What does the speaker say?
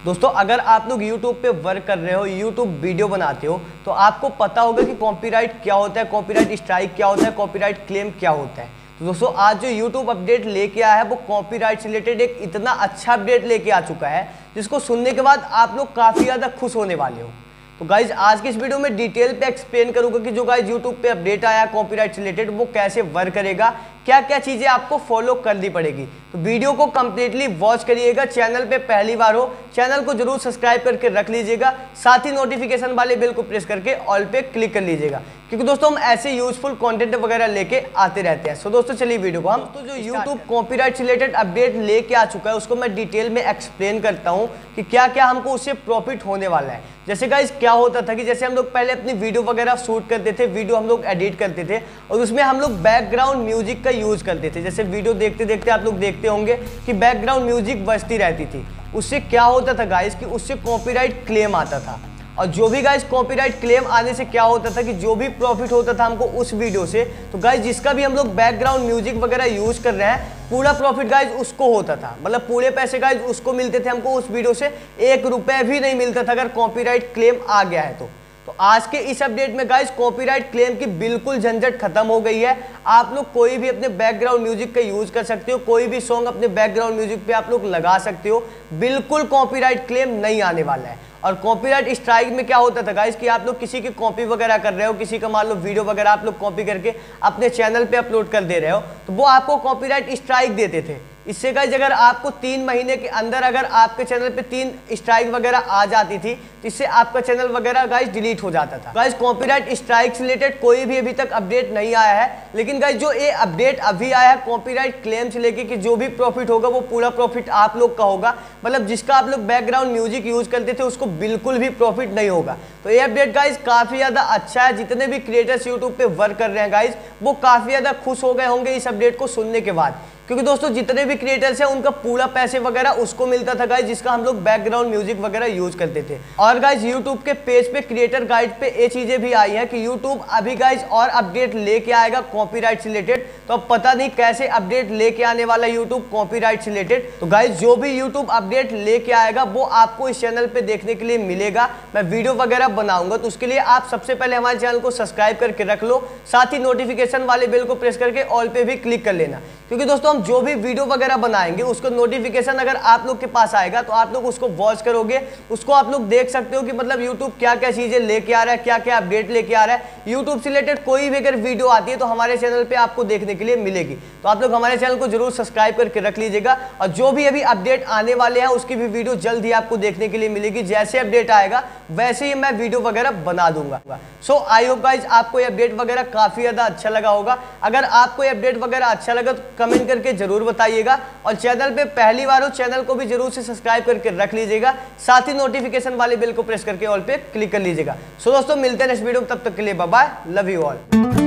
दोस्तों अगर आप लोग YouTube पे वर्क कर रहे हो, YouTube वीडियो बनाते हो, तो आपको पता होगा कि कॉपीराइट क्या होता है, कॉपीराइट स्ट्राइक क्या होता है, कॉपीराइट क्लेम क्या होता है। तो दोस्तों आज जो YouTube अपडेट लेके आया है वो कॉपीराइट से रिलेटेड एक इतना अच्छा अपडेट लेके आ चुका है जिसको सुनने के बाद आप लोग काफ़ी ज़्यादा खुश होने वाले हो। तो गाइज आज की इस वीडियो में डिटेल पे एक्सप्लेन करूंगा कि जो गाइज YouTube पे अपडेट आया कॉपीराइट से रिलेटेड वो कैसे वर्क करेगा, क्या क्या चीज़ें आपको फॉलो करनी पड़ेगी। तो वीडियो को कंप्लीटली वॉच करिएगा। चैनल पे पहली बार हो चैनल को जरूर सब्सक्राइब करके रख लीजिएगा, साथ ही नोटिफिकेशन वाले बेल को प्रेस करके ऑल पे क्लिक कर लीजिएगा, क्योंकि दोस्तों हम ऐसे यूजफुल कंटेंट वगैरह लेके आते रहते हैं। सो दोस्तों चलिए वीडियो को हम जो YouTube कॉपीराइट से रिलेटेड अपडेट लेके आ चुका है उसको मैं डिटेल में एक्सप्लेन करता हूँ कि क्या क्या हमको उससे प्रॉफिट होने वाला है। जैसे गाइस क्या होता था कि जैसे हम लोग पहले अपनी वीडियो वगैरह शूट करते थे, वीडियो हम लोग एडिट करते थे और उसमें हम लोग बैकग्राउंड म्यूजिक का यूज करते थे। जैसे वीडियो देखते देखते आप लोग देखते होंगे कि बैकग्राउंड म्यूजिक बजती रहती थी। उससे क्या होता था गाइस कि उससे कॉपीराइट क्लेम आता था, और जो भी गाइस कॉपीराइट क्लेम आने से क्या होता था कि जो भी प्रॉफिट होता था हमको उस वीडियो से, तो गाइस जिसका भी हम लोग बैकग्राउंड म्यूजिक वगैरह यूज कर रहे हैं पूरा प्रॉफिट गाइस उसको होता था, मतलब पूरे पैसे गाइस उसको मिलते थे। हमको उस वीडियो से 1 रुपया भी नहीं मिलता था अगर कॉपीराइट क्लेम आ गया है तो आज के इस अपडेट में गाइस कॉपीराइट क्लेम की बिल्कुल झंझट खत्म हो गई है। आप लोग कोई भी अपने बैकग्राउंड म्यूजिक का यूज कर सकते हो, कोई भी सॉन्ग अपने बैकग्राउंड म्यूजिक पे आप लोग लगा सकते हो, बिल्कुल कॉपीराइट क्लेम नहीं आने वाला है। और कॉपीराइट स्ट्राइक में क्या होता था गाइस कि आप लोग किसी की कॉपी वगैरह कर रहे हो, किसी का मान लो वीडियो वगैरह आप लोग कॉपी करके अपने चैनल पे अपलोड कर दे रहे हो, तो वो आपको कॉपीराइट स्ट्राइक देते थे। इससे गाइस अगर आपको 3 महीने के अंदर अगर आपके चैनल पे 3 स्ट्राइक वगैरह आ जाती थी तो इससे आपका चैनल वगैरह गाइस डिलीट हो जाता था। गाइस कॉपीराइट स्ट्राइक से रिलेटेड कोई भी अभी तक अपडेट नहीं आया है, लेकिन गाइस जो ये अपडेट अभी आया है कॉपीराइट क्लेम से लेके कि जो भी प्रॉफिट होगा वो पूरा प्रॉफिट आप लोग का होगा, मतलब जिसका आप लोग बैकग्राउंड म्यूजिक यूज करते थे उसको बिल्कुल भी प्रॉफिट नहीं होगा। तो ये अपडेट गाइस काफी ज्यादा अच्छा है। जितने भी क्रिएटर्स यूट्यूब पे वर्क कर रहे हैं गाइस वो काफी ज्यादा खुश हो गए होंगे इस अपडेट को सुनने के बाद, क्योंकि दोस्तों जितने भी क्रिएटर्स हैं उनका पूरा पैसे वगैरह उसको मिलता था गाइस जिसका हम लोग बैकग्राउंड म्यूजिक वगैरह यूज करते थे। और गाइस यूट्यूब के पेज पे क्रिएटर गाइड पे ये चीजें भी आई है कि यूट्यूब अभी गाइस और अपडेट लेके आएगा कॉपीराइट से रिलेटेड। तो अब पता नहीं कैसे अपडेट लेके आने वाला यूट्यूब कॉपीराइट से रिलेटेड। तो गाइस जो भी यूट्यूब अपडेट लेके आएगा वो आपको इस चैनल पे देखने के लिए मिलेगा। मैं वीडियो वगैरह बनाऊंगा तो उसके लिए आप सबसे पहले हमारे चैनल को सब्सक्राइब करके रख लो, साथ ही नोटिफिकेशन वाले बेल को प्रेस करके ऑल पे भी क्लिक कर लेना, क्योंकि दोस्तों हम जो भी वीडियो वगैरह बनाएंगे उसको नोटिफिकेशन अगर आप लोग के पास आएगा तो आप लोग उसको वॉच करोगे, उसको आप लोग देख सकते हो कि मतलब यूट्यूब क्या क्या चीजें लेके आ रहा है, क्या क्या अपडेट लेके आ रहा है। यूट्यूब से रिलेटेड कोई भी अगर वीडियो आती है तो हमारे चैनल पे आपको देखने के लिए मिलेगी। तो आप लोग हमारे चैनल को जरूर सब्सक्राइब करके रख लीजिएगा, और जो भी अभी अपडेट आने वाले हैं उसकी भी वीडियो जल्द ही आपको देखने के लिए मिलेगी। जैसे अपडेट आएगा वैसे ही मैं वीडियो वगैरह बना दूंगा। सो आई होप गाइज आपको ये अपडेट वगैरह काफी ज्यादा अच्छा लगा होगा। अगर आपको ये अपडेट वगैरह अच्छा लगा तो कमेंट करके जरूर बताइएगा, और चैनल पे पहली बार हो चैनल को भी जरूर से सब्सक्राइब करके रख लीजिएगा, साथ ही नोटिफिकेशन वाले बेल को प्रेस करके ऑल पे क्लिक कर लीजिएगा। सो दोस्तों मिलते हैं नेक्स्ट वीडियो में, तब तक के लिए bye bye, love you all.